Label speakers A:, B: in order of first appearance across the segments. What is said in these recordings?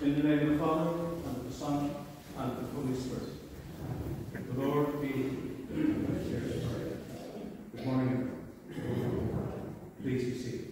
A: In the name of the Father, and of the Son, and of the Holy Spirit. The Lord be with you. Good morning, everyone. Please be seated.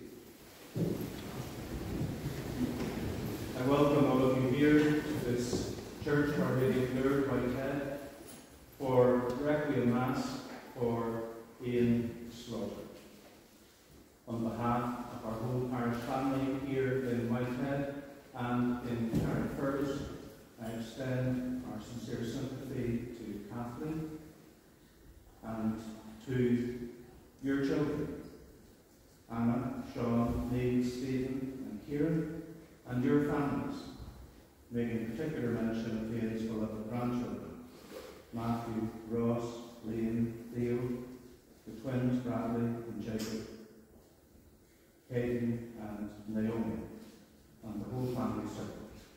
A: I welcome all of you here to this Church Our Lady of Lourdes, Whitehead, for Requiem Mass for Ian Slaughter. On behalf of our whole parish family here in Whitehead and in Carrickfergus, I extend our sincere sympathy to Kathleen and to your children, Anna, Sean, Neil, Stephen and Kieran, and your families, making particular mention of Ian's beloved grandchildren, Matthew, Ross, Liam, Theo, the twins Bradley and Jacob, Hayden and Naomi, and the whole family circle.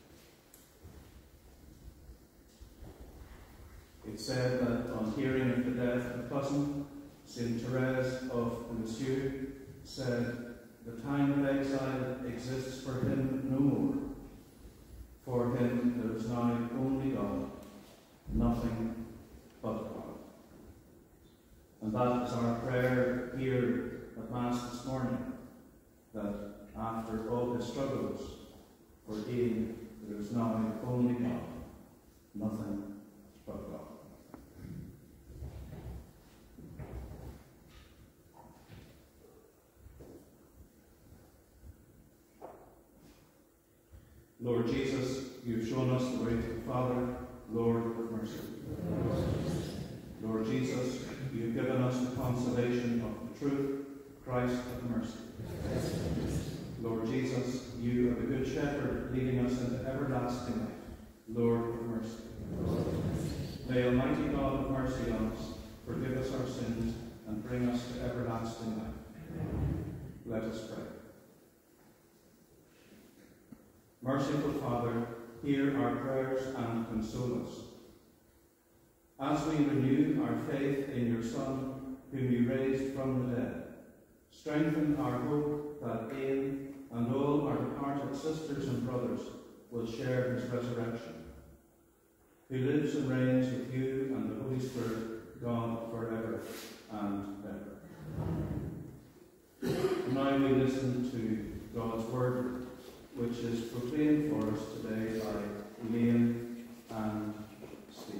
A: It's said that on hearing of the death of a cousin, Saint Therese of Lisieux said, "The time of exile exists for him no more. For him there is now only God, nothing but God." And that is our prayer here at Mass this morning, that after all his struggles for Ian, there is now only God, nothing but God. Lord Jesus, you have shown us the way to the Father. Lord, have mercy. Lord Jesus, you have given us the consolation of the truth. Christ, have mercy. Lord Jesus, you are the Good Shepherd, leading us into everlasting life. Lord, have mercy. May Almighty God have mercy on us, forgive us our sins, and bring us to everlasting life. Let us pray. Merciful Father, hear our prayers and console us. As we renew our faith in your Son, whom you raised from the dead, strengthen our hope that Ian and all our departed sisters and brothers will share his resurrection, who lives and reigns with you and the Holy Spirit, God, forever and ever. Now we listen to God's word, which is proclaimed for us today by Liam and Steve.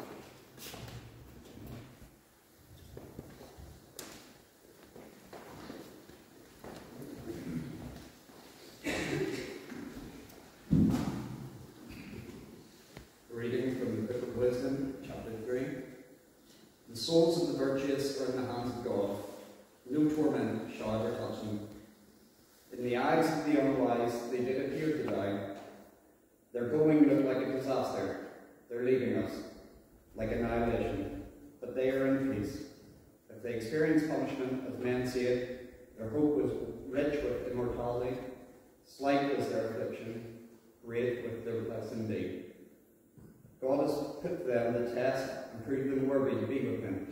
B: Reading from the Book of Wisdom, chapter 3. The souls of the virtuous are in the hands of God. No torment shall ever touch them. In the eyes of the unwise, they did appear to die. Their going looked like a disaster. They're leaving us, like annihilation. But they are in peace. If they experience punishment, as men see it, their hope was rich with immortality. Slight was their affliction, great with their bliss indeed. God has put to them the test and proved them worthy to be with him.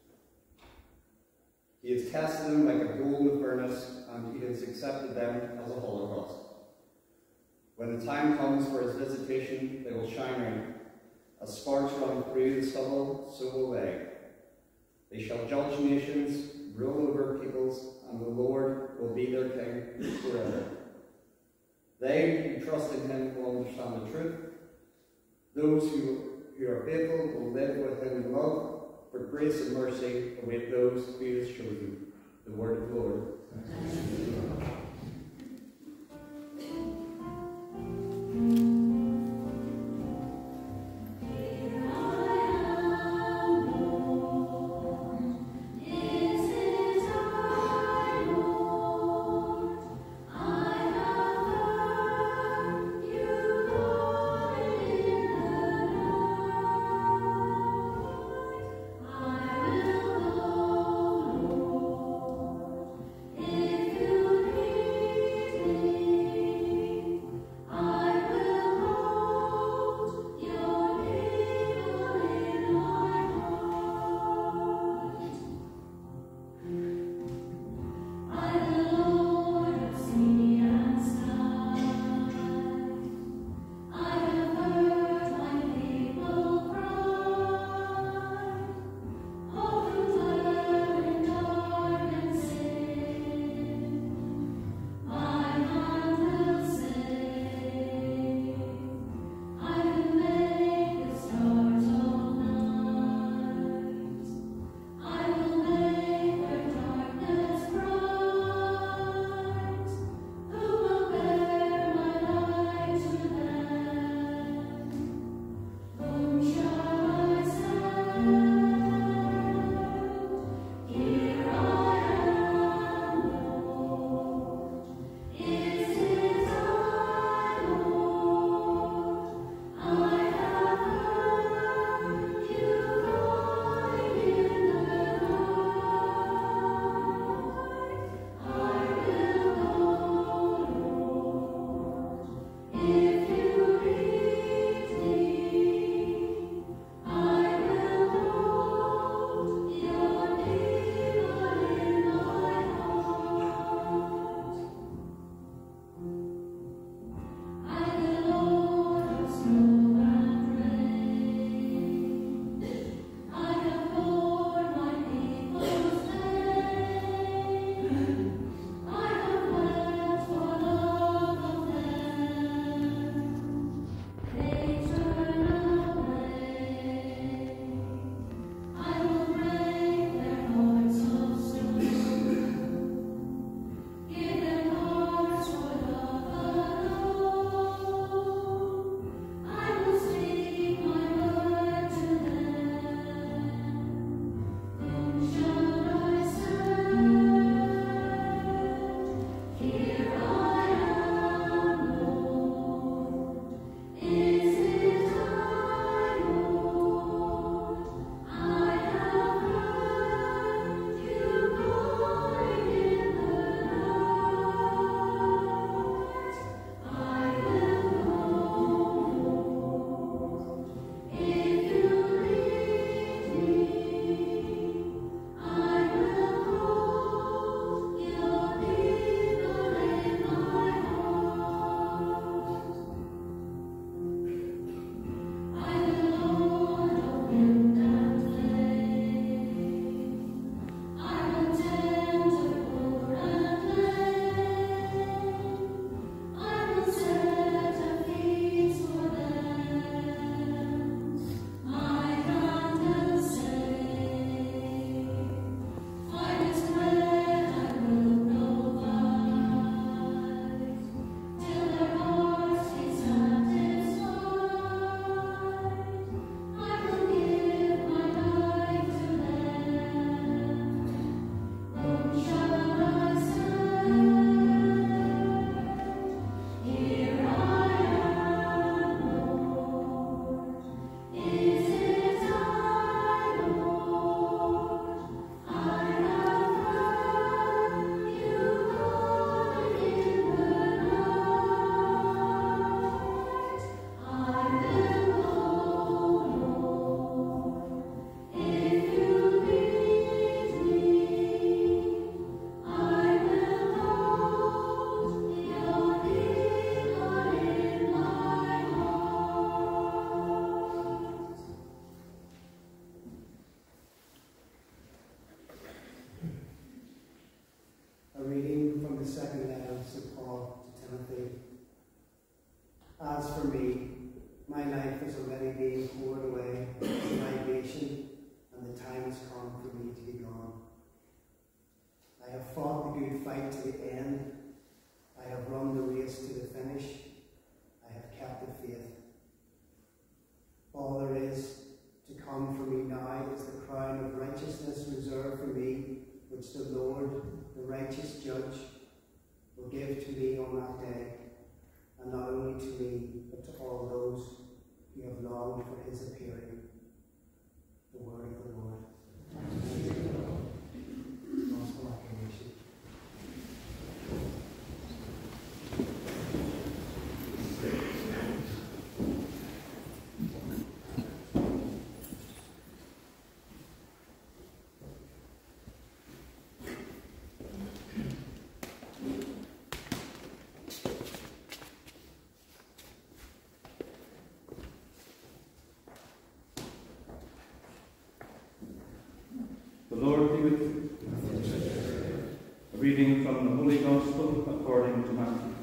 B: He has tested them like a gold in the furnace, and he has accepted them as a holocaust. When the time comes for his visitation, they will shine out. As sparks run through the stubble, so will they. They shall judge nations, rule over peoples, and the Lord will be their king forever. They who trust in him will understand the truth. Those who are faithful will live with him in love. For grace and mercy await those who he has chosen. The word of the Lord.
C: You eternity. As for me, my life is already being poured away to libation, and the time has come for me to be gone. I have fought the good fight to the end. I have run the race to the finish. I have kept the faith. All there is to come for me now is the crown of righteousness reserved for me, which the Lord, the righteous judge, will give to me on that day, and not only to me, but to all those who have longed for his appearing. The word of the Lord. Gospel acclamation.
A: The Lord be with you. A reading from the Holy Gospel according to Matthew.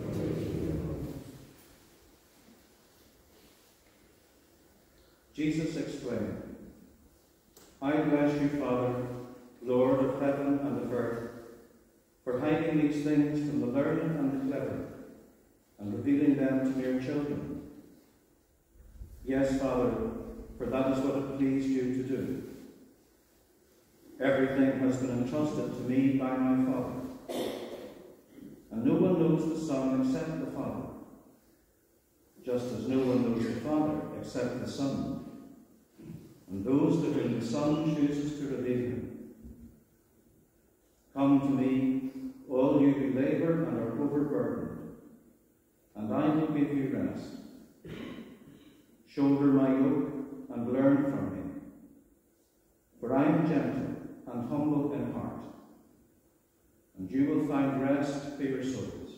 A: Jesus exclaimed, I bless you, Father, Lord of heaven and of earth, for hiding these things from the learned and the clever, and revealing them to mere children. Yes, Father, for that is what it pleased you to do. Everything has been entrusted to me by my Father, and no one knows the Son except the Father, just as no one knows the Father except the Son, and those to whom the Son chooses to reveal him. Come to me, all you who labour and are overburdened, and I will give you rest. Shoulder my yoke and learn from me, for I am gentle and humble in heart, and you will find rest for your souls.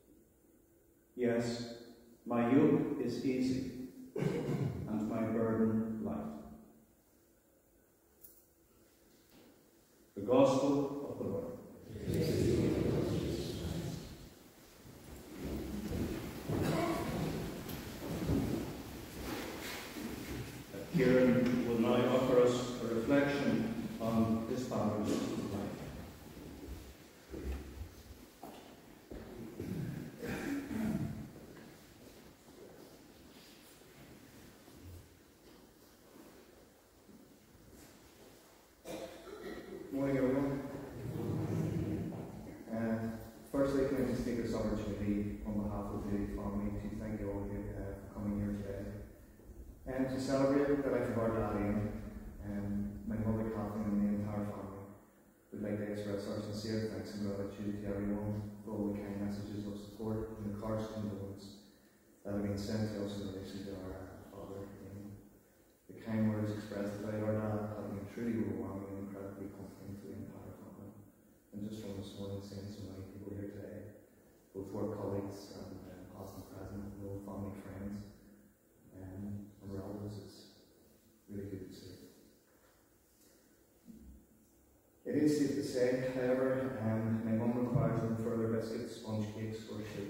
A: Yes, my yoke is easy, and my burden light. The Gospel of the Lord. Kieran will now offer us a reflection on his father's life.
D: Morning, everyone. Firstly, can I just take this opportunity on behalf of the family to thank you all for coming here today and to celebrate the life of our dad Ian, and my mother Kathleen, and the entire family. We'd like to express our sincere thanks and gratitude to everyone for all the kind messages of support and the cards and condolence that have been sent to us in relation to our father Ian. The kind words expressed by our dad have been truly overwhelming and incredibly comforting to the entire family. And just from this morning, seeing so many people here today, both work colleagues and past and present, and old family friends and relatives, it's really good to see. It is safe to say, however, my mum requires no further biscuits, sponge cakes, or soup.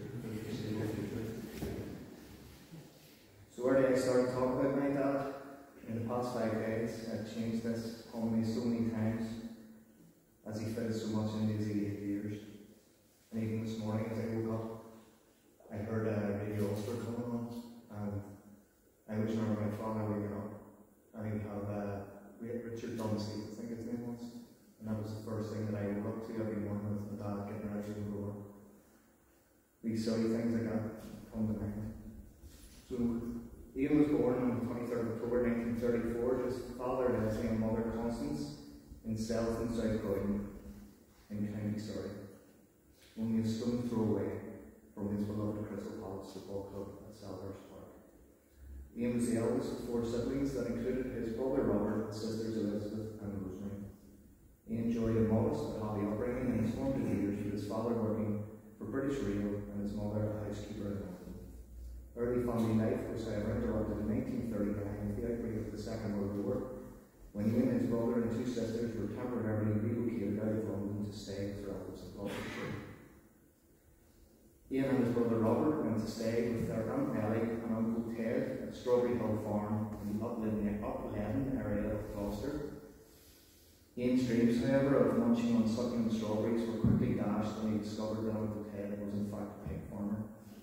D: So where do I start to talk about my dad? In the past 5 days, I've changed this homily so many times, as he fits so much into his 88 years. And even this morning, as I woke up, I heard Radio Ulster coming on, and I always remember my father waking up, and he would have Richard Dunsey, I think his name was, and that was the first thing that I woke up to every morning, with my dad getting ready to go. These silly things like that come to mind. So Ian was born on the 23rd of October 1934 to his father Leslie and mother Constance in Self in South Croydon in County Surrey, only a stone's throw away from his beloved Crystal Palace Football Club at Selhurst Park. Ian was the eldest of 4 siblings that included his brother Robert and sisters Elizabeth and Rosemary. He enjoyed a modest but happy upbringing in his formative years, with his father working for British Rail and his mother a housekeeper in London. Early family life was however interrupted in 1939 with the outbreak of the Second World War, when he and his brother and 2 sisters were temporarily relocated out of London to stay with relatives in Gloucestershire. Ian and his brother Robert went to stay with their Aunt Nellie and Uncle Ted at Strawberry Hill Farm in the Upland area of Gloucester. Ian's dreams, however, of munching on succulent strawberries were quickly dashed when he discovered that Uncle Ted was in fact a pig farmer.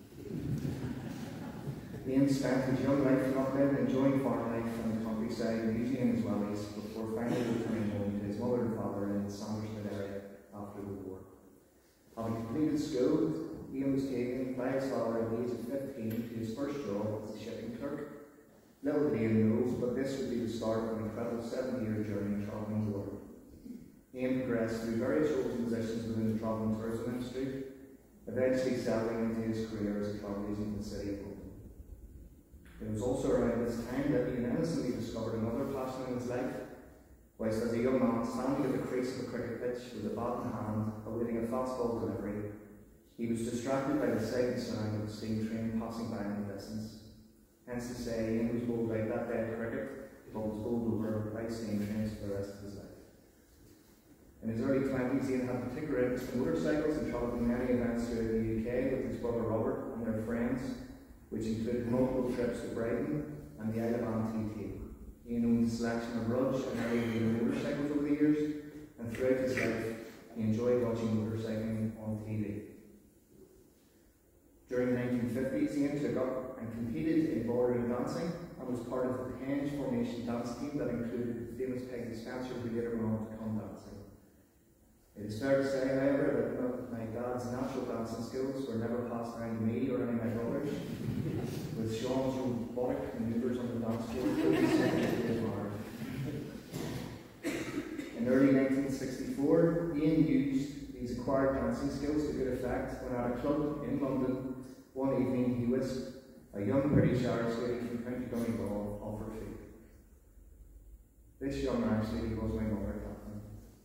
D: Ian spent his young life in Upland enjoying farm life and the countryside, musing in his wellies, before finally returning home to his mother and father in the Sandersmith area after the war. Having completed school, Ian was taken by his father at the age of 15 to his first job as a shipping clerk. Little did Ian know, but this would be the start of an incredible 7-year journey travelling the world. Ian progressed through various roles and positions within the travel and tourism industry, eventually settling into his career as a travel agent in the city of London. It was also around this time that Ian innocently discovered another passion in his life, whilst as a young man standing at the crease of a cricket pitch with a bat in hand, awaiting a fastball delivery, he was distracted by the sight and sound of a steam train passing by in the distance. Hence to say, Ian was bowled out that day at cricket, but was bowled over by steam trains for the rest of his life. In his early 20s, Ian had particular interest in motorcycles and travelled in many events throughout the UK with his brother Robert and their friends, which included multiple trips to Brighton and the Isle of Man TT. Ian owned a selection of Rudge and early motorcycles over the years, and throughout his life, he enjoyed watching motorcycling on TV. During the 1950s, Ian took up and competed in ballroom dancing and was part of the Penge Formation dance team that included the famous Peggy Spencer, who later went on to come dancing. It is fair to say, however, that my dad's natural dancing skills were never passed down to me or any of my brothers, with Sean's robotic manoeuvres on the dance floor admired. In early 1964, Ian used these acquired dancing skills to good effect when at a club in London one evening he whisked a young British Irish lady from County Donegal off her feet. This young Irish lady was my mother, Kathleen.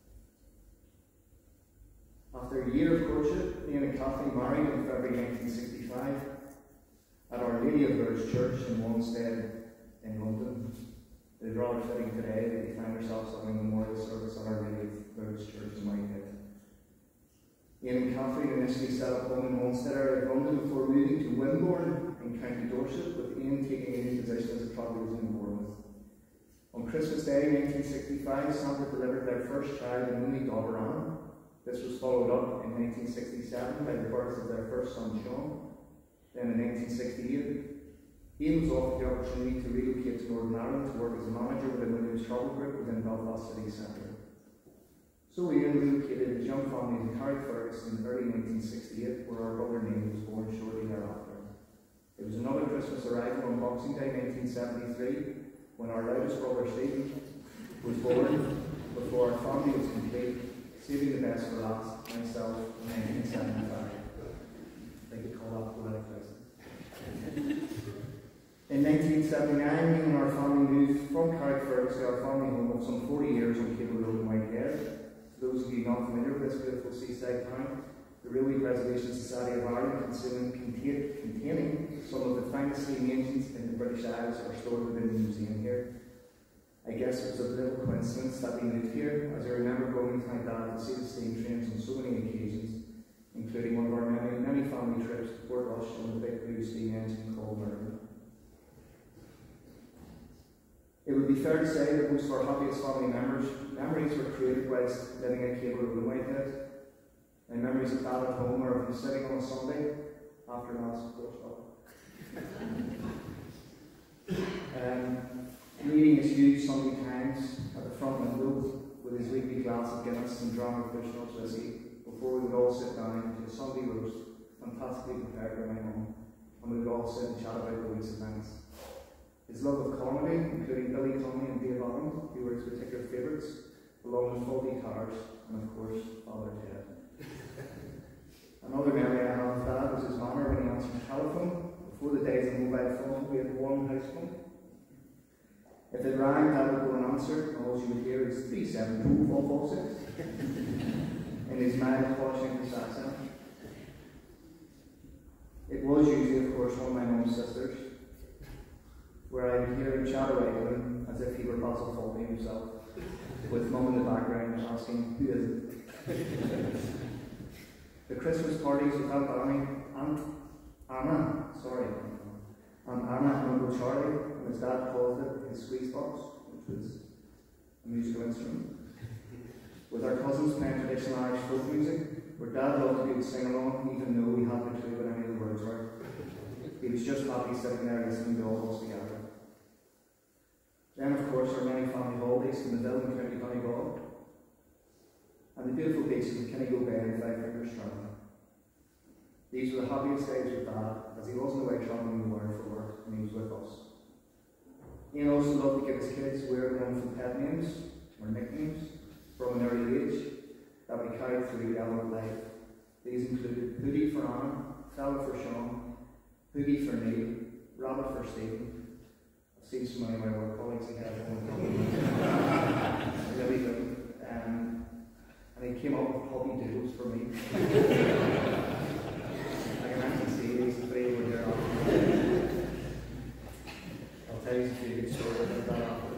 D: After a year of courtship, Ian and Kathleen married in February 1965 at Our Lady of Lourdes Church in Wanstead in London. It is rather fitting today that we find ourselves having a memorial service at Our Lady of Lourdes Church in Whitehead. Ian and Kathleen initially set up home in Wanstead area of London before moving to Wimborne in County Dorset, with Ian taking a new position as a travel agent in Bournemouth. On Christmas Day 1965, Santa delivered their first child and only daughter Anne. This was followed up in 1967 by the birth of their first son Sean. Then in 1968, Ian was offered the opportunity to relocate to Northern Ireland to work as a manager within the Williams Travel Group within Belfast City Centre. So Ian relocated his young family to Carrickfergus in early 1968, where our brother Neil was born shortly thereafter. It was another Christmas arrival on Boxing Day 1973, when our loudest brother Stephen was born, before our family was complete, saving the best for last, myself, in 1975. They could call that poetic license. In 1979, me and our family moved from Carrickfergus to our family home of some 40 years on Cable Road in Whitehead. For those of you not familiar with this beautiful seaside town, the Railway Preservation Society of Ireland, containing some of the finest steam engines in the British Isles, are stored within the museum here. I guess it was a little coincidence that we moved here, as I remember going with my dad to see the steam trains on so many occasions, including one of our many family trips to Port Rush on the big blue steam engine called Merlin. It would be fair to say that most of our happiest family memories were created whilst living at Cable Road in Whitehead. My memories of that at home are of sitting on a Sunday after Mass, of course. Reading his huge Sunday Times at the front window with his weekly glass of Guinness and dram of Bushmills whiskey before we would all sit down to a Sunday roast, fantastically prepared by my mum, and we would all sit and chat about the week's events. His love of comedy, including Billy Connolly and Dave Allen, who were his particular favourites, along with Faulty Towers, and of course, Father Ted. Another memory I have of Dad was his manner when he answered the telephone. Before the days of mobile phone, we had one house phone. If it rang, Dad would go and answer, and all you would hear is 372-446 in his mild, posh English accent. It was usually, of course, one of my mum's sisters, where I would hear him chat away to him as if he were Basil Fawlty himself, with Mum in the background asking, who is it? The Christmas parties with Aunt Anna and Uncle Charlie, and his dad called it his squeeze box, which was a musical instrument. With our cousins playing traditional Irish folk music, where Dad loved to do sing along, even though we hadn't a clue what any of the words were. He was just happy sitting there listening to all of us together. Then, of course, our many family holidays from the Ville and County Donegal, and the beautiful beaches of Kinnigo Bay and Five Fingers Strand. These were the happiest days with Dad, as he wasn't away travelling the world for work, and he was with us. Ian also loved to give his kids weird wonderful pet names, or nicknames, from an early age, that we carried through adult life. These included Poogie for Anna, Fella for Sean, Poogie for Neil, Rabbit for Stephen. I've seen so many of my work colleagues ahead of him. Really good. And he came up with Puppy Doodles for me. I can actually see these three over there after. I'll tell you a few good stories about that after.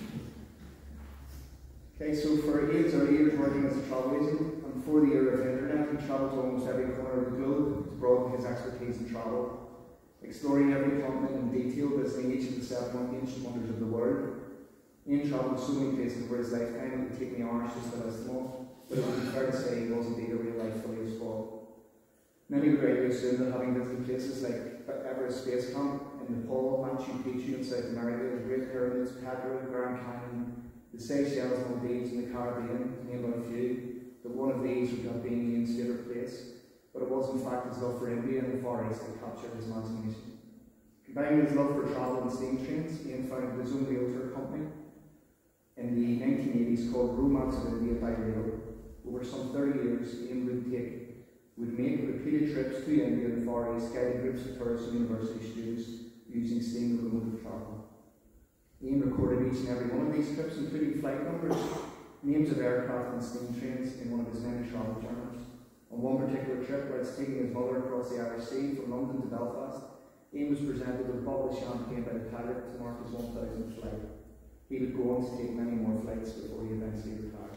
D: Okay, so for Ian's early years working as a travel agent, and before the era of the internet, he travelled to almost every corner of the globe to broaden his expertise in travel, exploring every continent in detail, visiting each of the 7 ancient wonders of the world. Ian travelled so many places over his lifetime it would take me hours just to list them all, but it would be fair to say he was indeed a real life Phileas Fogg. Many would rightly assume that having visited places like Everest Space Camp in Nepal, Machu Picchu in South America, the Great Pyramids, Petra, Grand Canyon, the Seychelles, Maldives, and the Caribbean, to name but a few, that one of these would have been Ian's favourite place, but it was in fact his love for India and the Far East that captured his imagination. Combining his love for travel and steam trains, Ian founded his own rail tour company in the 1980s called Romance of India by Rail. Over some 30 years, Ian would make repeated trips to India and the Far East, guiding groups of tourists and university students using steam locomotive travel. Ian recorded each and every one of these trips, including flight numbers, names of aircraft and steam trains in one of his many travel journals. On one particular trip, whilst taking his mother across the Irish Sea from London to Belfast, Ian was presented with a bottle of champagne by the pilot to mark his 1,000th flight. He would go on to take many more flights before he eventually retired.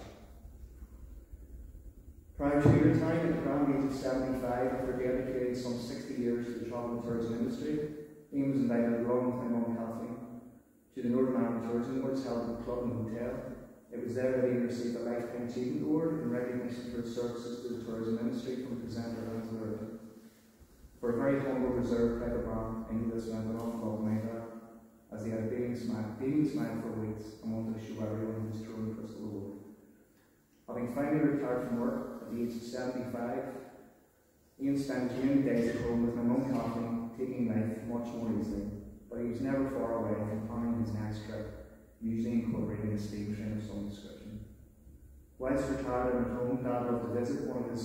D: Prior to your time, at the grand age of 75, after dedicating some 60 years to the travel and tourism industry, Ian was invited along with my mum Kathleen to the Northern Ireland Tourism Awards held at the Club and Hotel. It was there that Ian received a Lifetime Achievement Award in recognition for his services to the tourism industry from the presenter Angela Irving. For a very humble, reserved private man, Inglis went on to love my dad, as he had a beaming smile for weeks and wanted to show everyone his true crystal award. Having finally retired from work at the age of 75, Ian spent his many days at home with my mum Kathleen, taking life much more easily, but he was never far away from planning his next trip, usually incorporating a steam train of some description. Whilst retired and at home, Dad loved to visit from one of his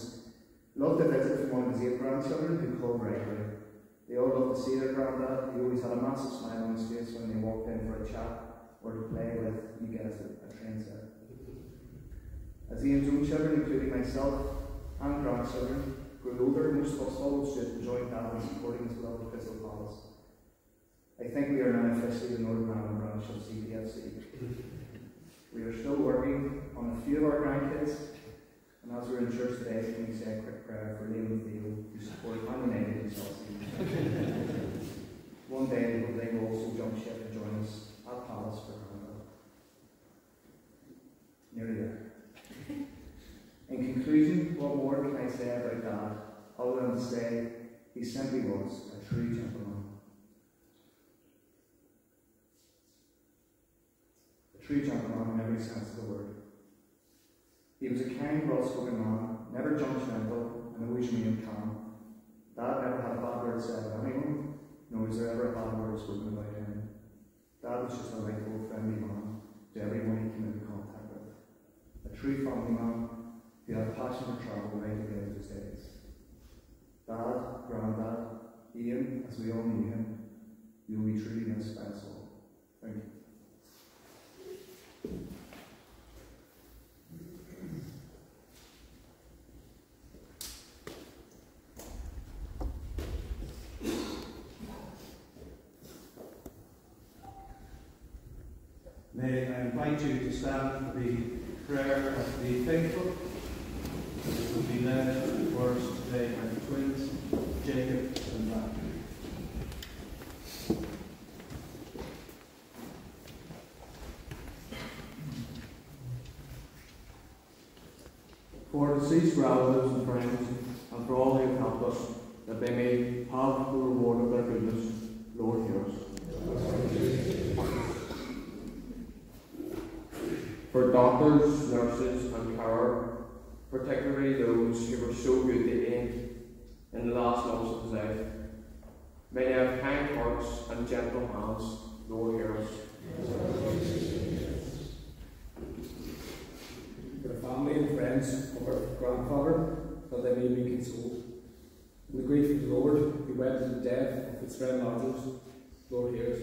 D: 8 grandchildren who called regularly. They all loved to see their granddad. He always had a massive smile on his face when they walked in for a chat or to play with, you guessed it, a train set. As Ian's own children, including myself and grandchildren, grew older, most of us followed suit and joined Dad in supporting his beloved Crystal Palace. I think we are now officially the Northern Ireland branch of CPFC. We are still working on a few of our grandkids, and as we're in church today, can we say a quick prayer for Liam and Theo, who support Man United and Chelsea. One day they will also jump ship and join us at Palace for Canada. Nearly there. In conclusion, what more can I say about Dad, other than to say he simply was a true gentleman. A true gentleman in every sense of the word. He was a kind, well-spoken man, never judgmental, and always remained calm. Dad never had a bad word said about anyone, nor was there ever a bad word spoken about him. Dad was just a likable, friendly man to everyone he came into contact with. A true family man who had a passion for travel right at the end of his days. Dad, Granddad, Ian, as we all knew him, you will be truly missed by us all. Thank you.
A: May I invite you to stand for the prayer of the faithful. It will be led first today by the twins, Jacob back.
E: For deceased relatives and friends, and for all who have helped us, that they may have the reward of their goodness, Lord, hear us. For doctors, nurses, and carer, particularly those who were so good to aid in the last months of his life, may they have kind hearts and gentle hands, Lord, hear us.
F: For family and friends of our grandfather, that they may be consoled. In the grief of the Lord, who wept at the death of his friend Lazarus, Lord, hear us.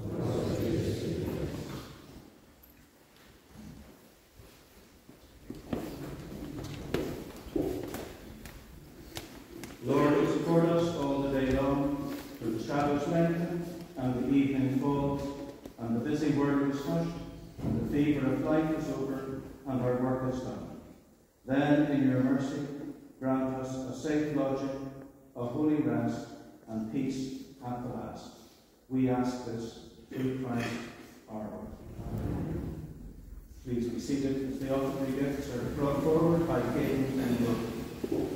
A: Lord, support us all the day long, for the shadows lengthen, and the evening falls, and the busy world is hushed, and the fever of life is over, and our work is done. Then, in your mercy, grant us a safe lodging, a holy rest, and peace at the last. We ask this through Christ our Lord. Please be seated as the offering gifts are brought forward by King and Lord.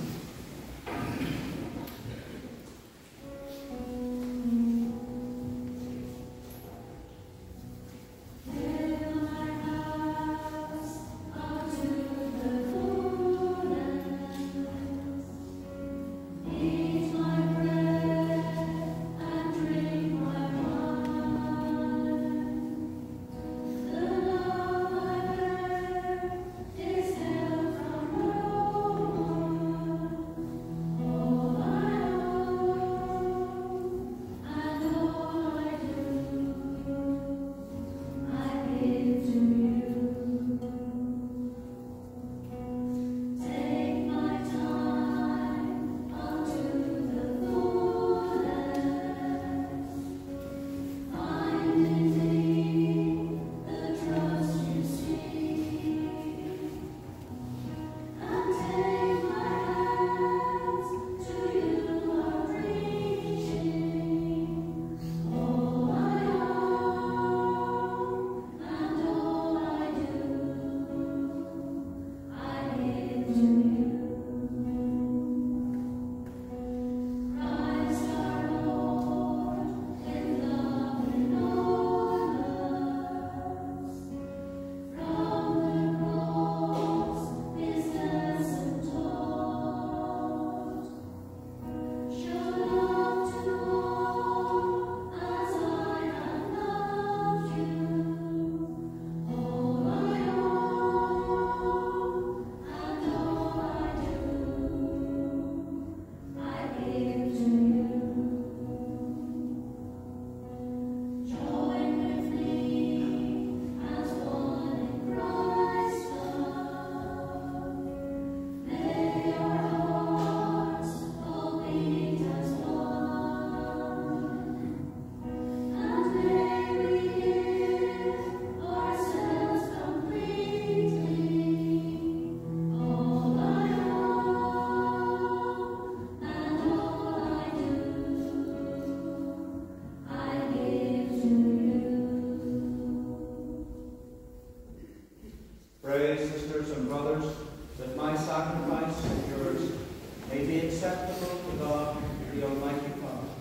A: Pray, sisters and brothers, that my sacrifice and yours may be acceptable to God, the Almighty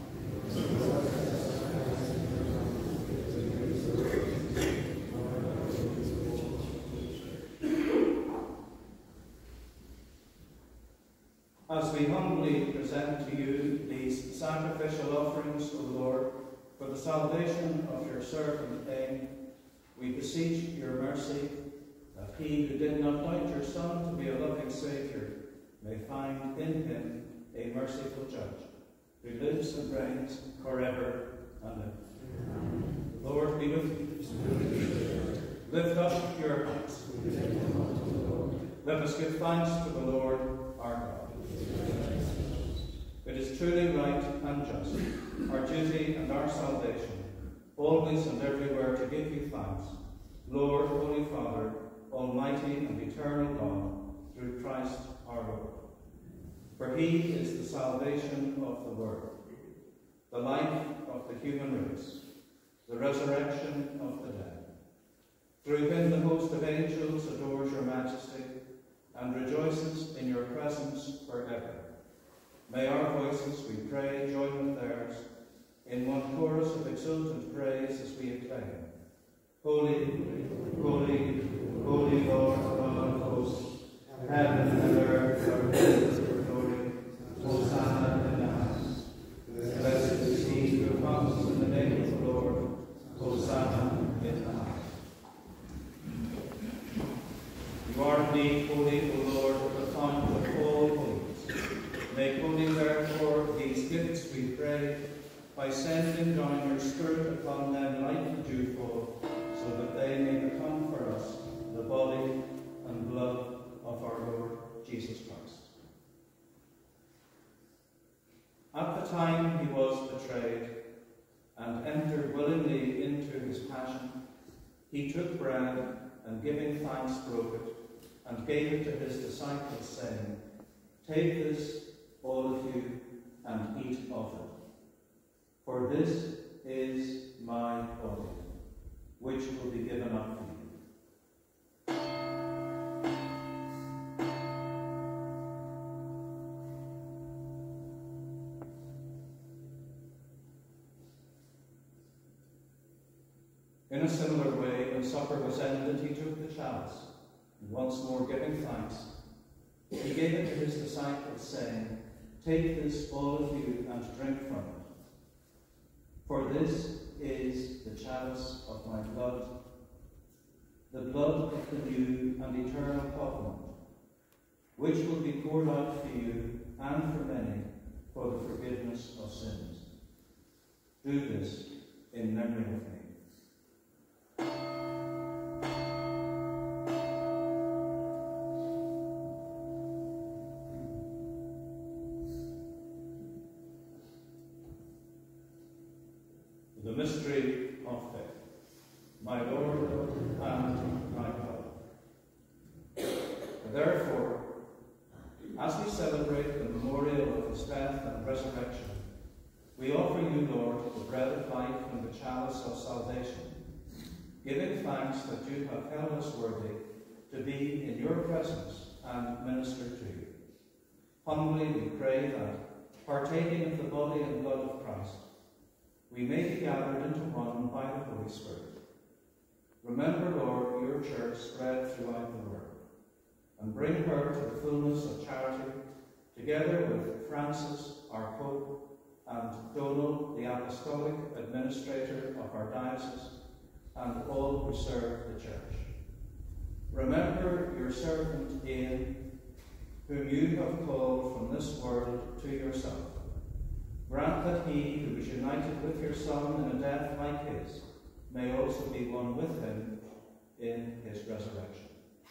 A: Father. As we humbly present to you these sacrificial offerings, O Lord, for the salvation of your servant Cain, we beseech your mercy, that he who did not doubt your Son to be a loving Saviour may find in him a merciful Judge, who lives and reigns forever and ever. The Lord be with you. Lift up your hearts. Let us give thanks to the Lord our God. It is truly right and just, our duty and our salvation, always and everywhere to give you thanks, Lord, Holy Father, Almighty and eternal God, through Christ our Lord. For he is the salvation of the world, the life of the human race, the resurrection of the dead. Through him the host of angels adores your majesty and rejoices in your presence forever. May our voices, we pray, join with theirs in one chorus of exultant praise as we acclaim, Holy, holy, holy Lord God of hosts, heaven and earth are filled with your glory. Hosanna in the highest. Blessed is he who comes in the name of the Lord. Hosanna in the highest. You are indeed holy, O Lord, the fount of all holies. Make holy, therefore, these gifts, we pray, by sending down your Spirit upon them like the dewfall, so that they may become for us the body and blood of our Lord Jesus Christ. At the time he was betrayed and entered willingly into his passion, he took bread and, giving thanks, broke it and gave it to his disciples, saying, Take this, all of you, and eat of it. For this is my body, which will be given up for you. In a similar way, when supper was ended, he took the chalice, and once more giving thanks, he gave it to his disciples, saying, Take this, all of you, and drink from it. For this is the chalice of my blood, the blood of the new and eternal covenant, which will be poured out for you and for many for the forgiveness of sins. Do this in memory of me. The mystery of faith, my Lord and my God. Therefore, as we celebrate the memorial of his death and resurrection, we offer you, Lord, the bread of life and the chalice of salvation, giving thanks that you have held us worthy to be in your presence and minister to you. Humbly we pray that, partaking of the body and blood of Christ, we may be gathered into one by the Holy Spirit. Remember, Lord, your church spread throughout the world, and bring her to the fullness of charity, together with Francis, our Pope, and Donald, the Apostolic Administrator of our diocese, and all who serve the church. Remember your servant Ian, whom you have called from this world to yourself. Grant that he who was united with your Son in a death like his may also be one with him in his resurrection.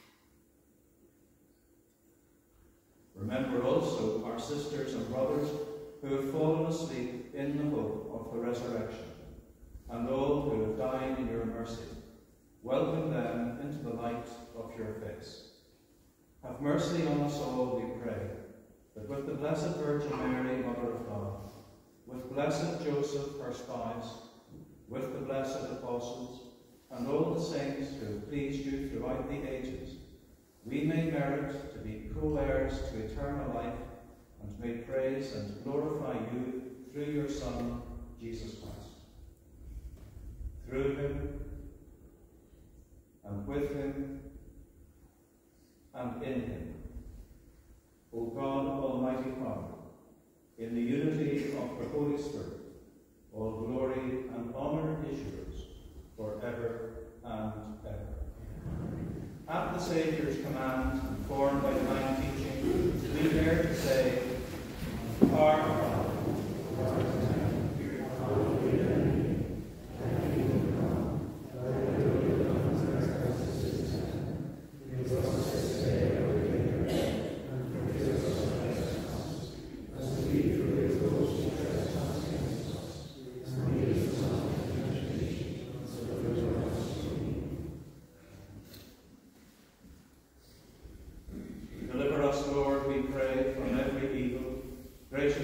A: Remember also our sisters and brothers who have fallen asleep in the hope of the resurrection, and all who have died in your mercy. Welcome them into the light of your face. Have mercy on us all, we pray, that with the Blessed Virgin Mary, Mother of God, with blessed Joseph, her spouse, with the blessed apostles, and all the saints who have pleased you throughout the ages, we may merit to be co-heirs to eternal life, and may praise and glorify you through your Son, Jesus Christ. Through him, and with him, and in him, O God, Almighty Father, in the unity of the Holy Spirit, all glory and honour is yours, forever and ever. At the Saviour's command, informed by divine teaching, we dare to say, Our Father, who art in heaven, hallowed be thy name. Thy kingdom come, thy will be done on earth as it is in heaven. Give us this day our daily bread, and forgive us our trespasses, as we forgive those who trespass against us. And lead us not into temptation, but deliver us from evil.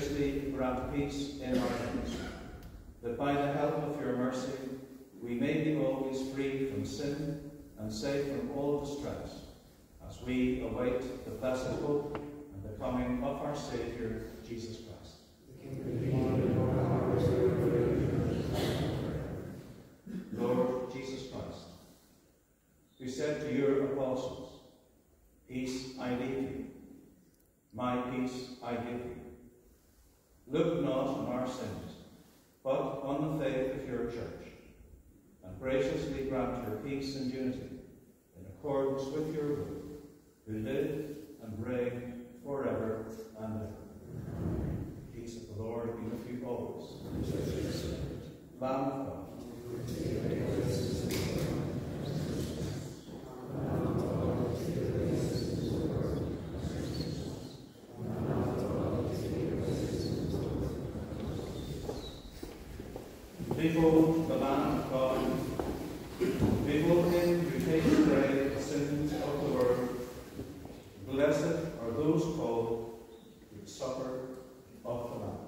A: graciously grant peace in our lives, that by the help of your mercy we may be always free from sin and safe from all distress, as we await the blessed hope and the coming of our Saviour, Jesus Christ. Lord Jesus Christ, who said to your apostles, "Peace I leave you, my peace I give you," look not on our sins, but on the faith of your church, and graciously grant her peace and unity in accordance with your will, who live and reign forever and ever. The peace of the Lord be with you always. Lamb of God. Behold the Lamb of God. Behold him who takes away the sins of the world. Blessed are those called to the supper of the Lamb.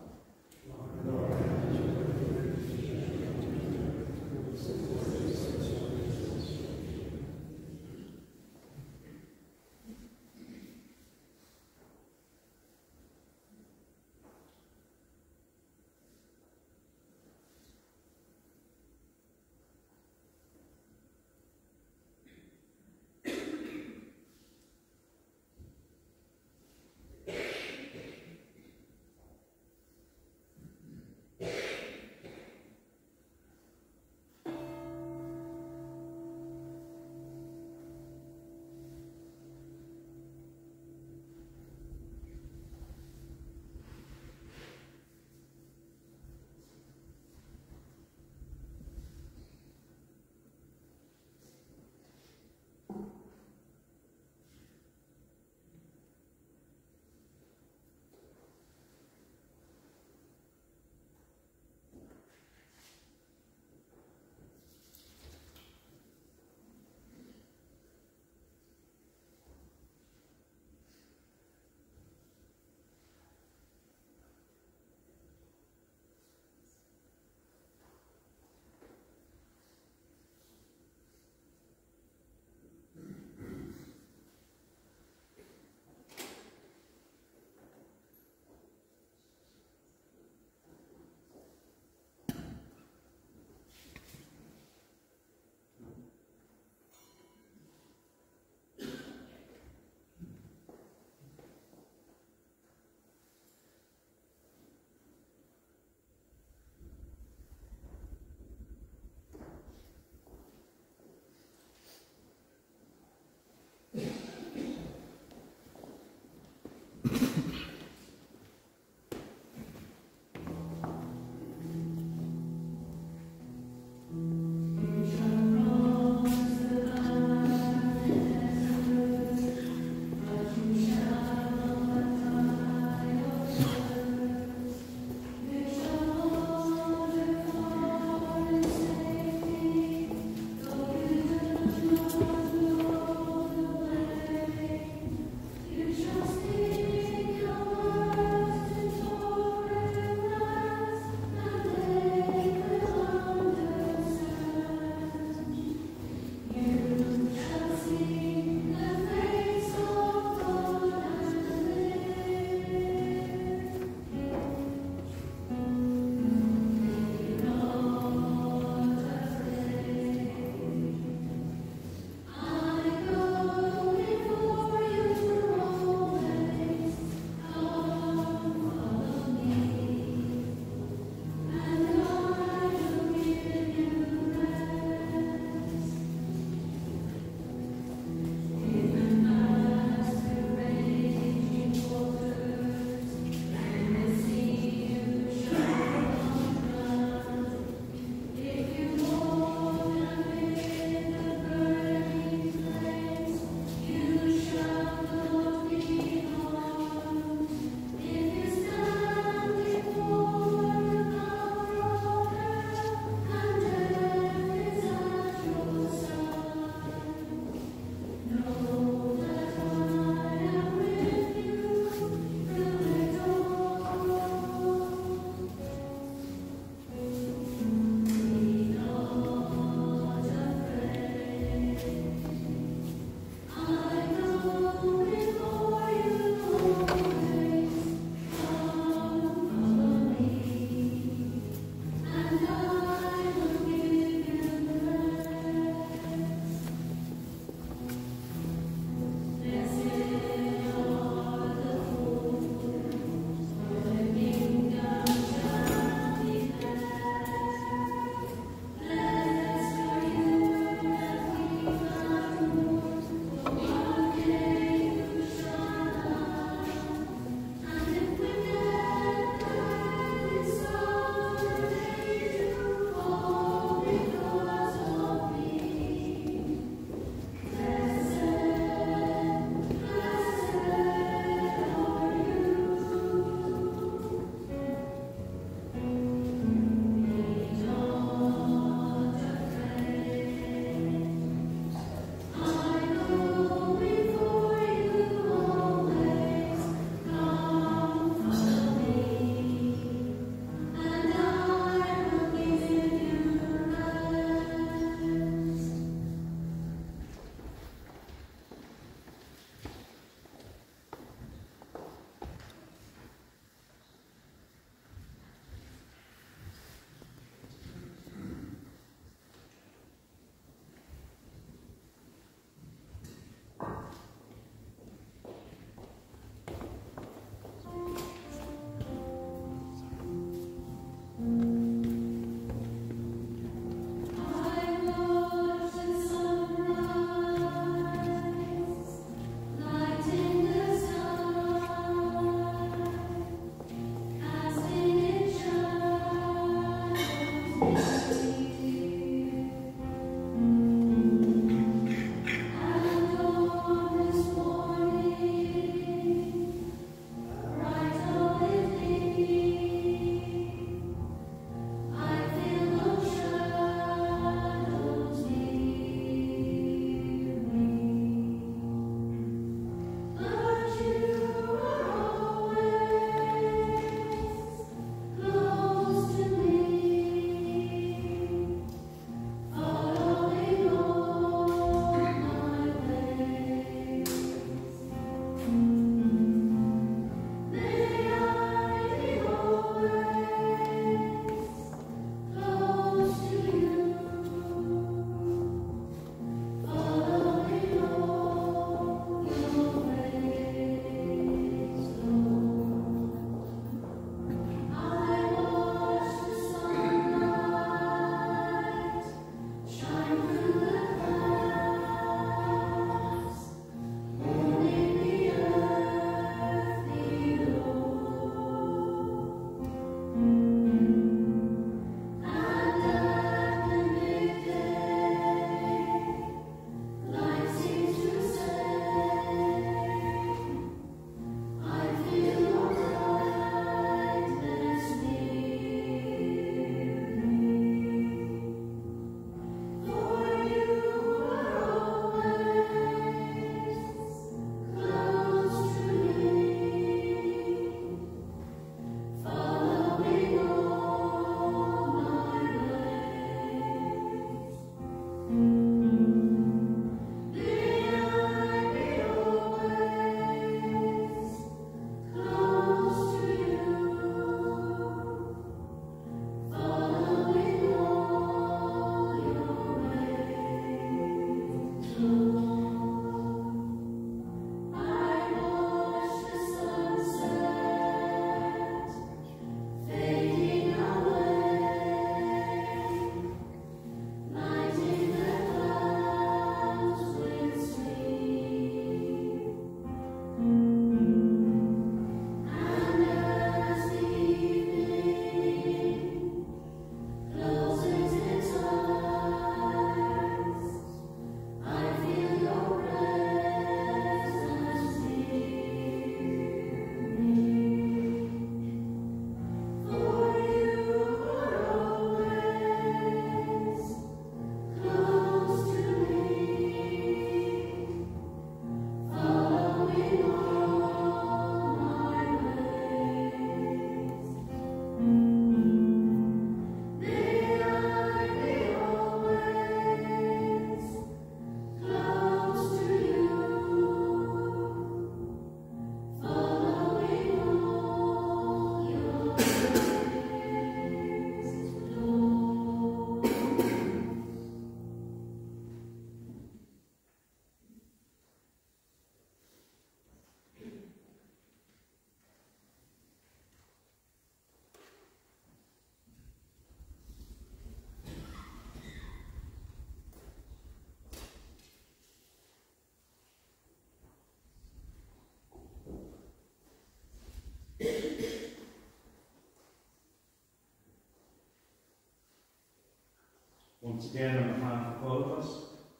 A: Once again, on behalf of all of us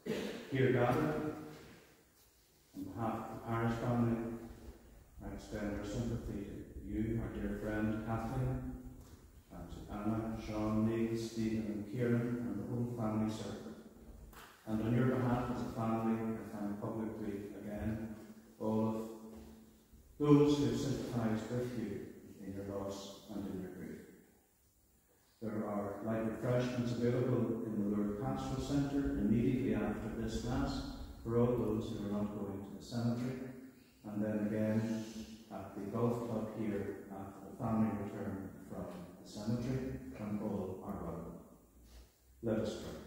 A: here gathered, on behalf of the parish family, I extend our sympathy to you, our dear friend Kathleen, and to Anna, Sean, Neil, Stephen, and Kieran, and the whole family circle. And on your behalf as a family, I thank publicly again all of those who sympathise with you in your loss and in your grief. There are light refreshments available in the Lourdes Pastoral Centre immediately after this Mass for all those who are not going to the cemetery, and then again at the golf club here after the family return from the cemetery, and all are welcome. Let us pray.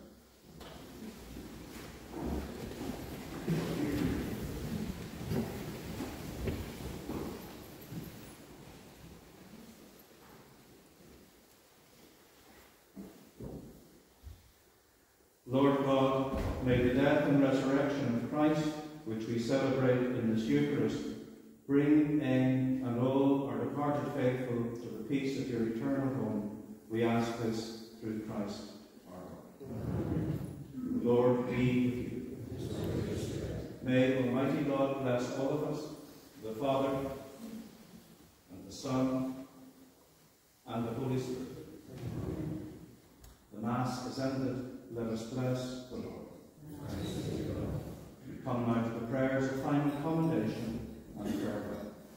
A: Lord God, may the death and resurrection of Christ, which we celebrate in this Eucharist, bring in and all our departed faithful to the peace of your eternal home. We ask this through Christ our Lord. The Lord be with you. May Almighty God bless all of us, the Father, and the Son, and the Holy Spirit. The Mass is ended. Let us bless the Lord. We come now to the prayers of final commendation and farewell.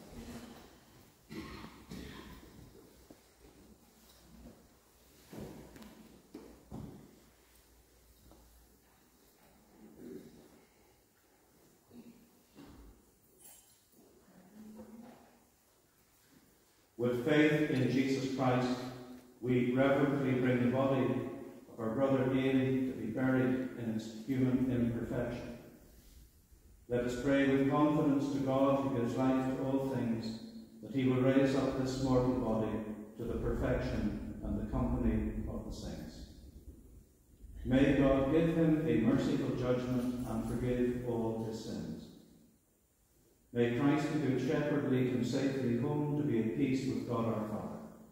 A: With faith in Jesus Christ, we reverently bring the body of our brother Ian to be buried in its human imperfection. Let us pray with confidence to God, who gives life to all things, that he will raise up this mortal body to the perfection and the company of the saints. May God give him a merciful judgment and forgive all his sins. May Christ the Good Shepherd lead him safely home to be at peace with God our Father.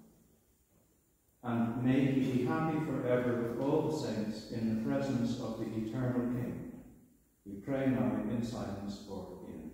A: And may he be happy forever with all the saints in the presence of the eternal King. We pray now in silence for Ian.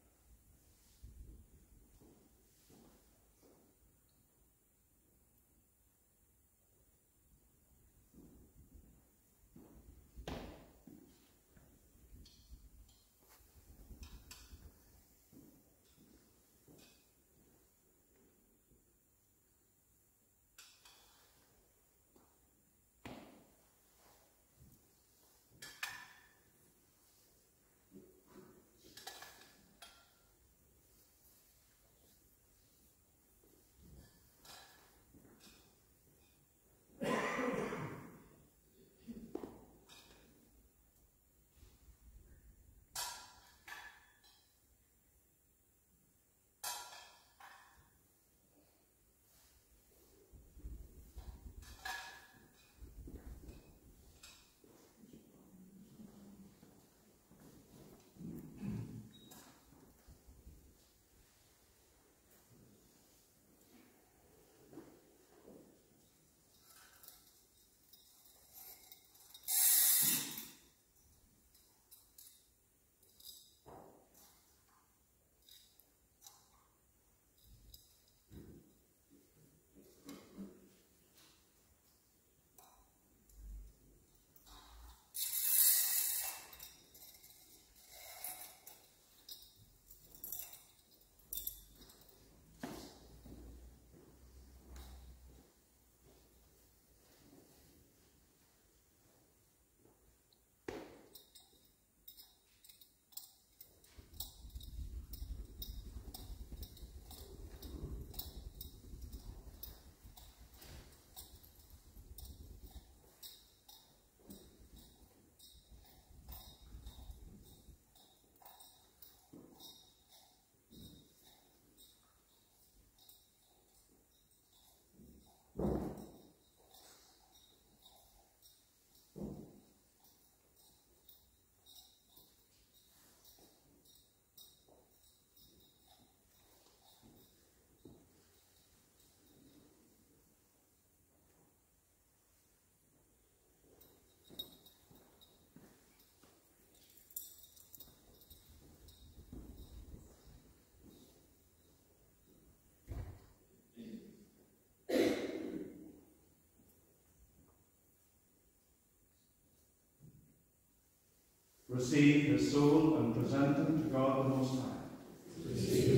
A: Receive his soul and present him to God the Most High.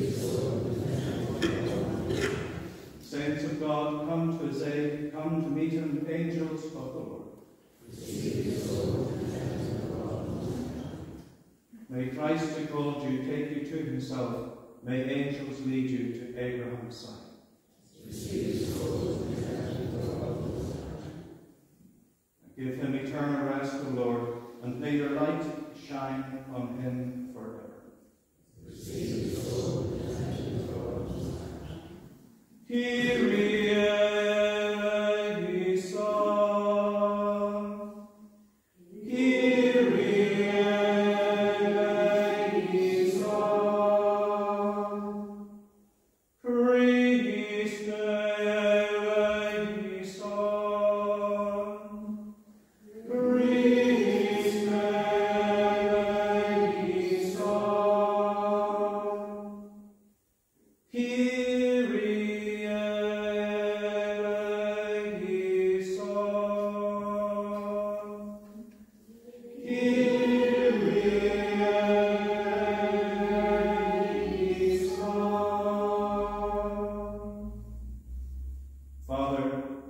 A: Saints of God, come to his aid, come to meet him, angels of the Lord. May Christ who called you take you to himself. May angels lead you to Abraham's side. Give him eternal rest, O Lord, and may your light shine on him forever. Kyrie eleison. Kyrie eleison. Christe eleison.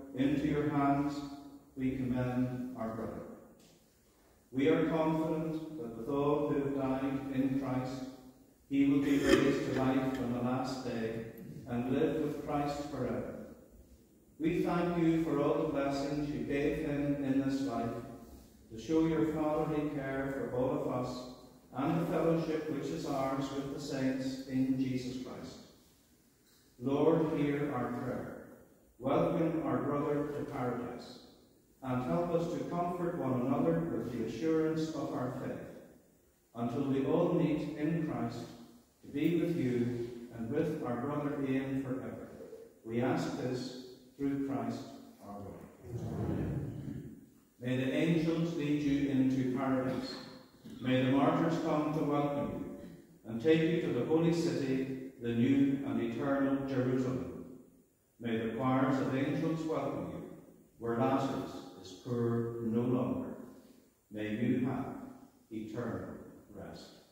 A: into your hands we commend our brother. We are confident that with all who have died in Christ, he will be raised to life on the last day and live with Christ forever. We thank you for all the blessings you gave him in this life, to show your fatherly care for all of us and the fellowship which is ours with the saints in Jesus Christ. Lord, hear our prayer. Welcome our brother to paradise, and help us to comfort one another with the assurance of our faith, until we all meet in Christ to be with you and with our brother Ian forever. We ask this through Christ our Lord. Amen. May the angels lead you into paradise. May the martyrs come to welcome you and take you to the holy city, the new and eternal Jerusalem. May the choirs of angels welcome you, where Lazarus is poor no longer. May you have eternal rest.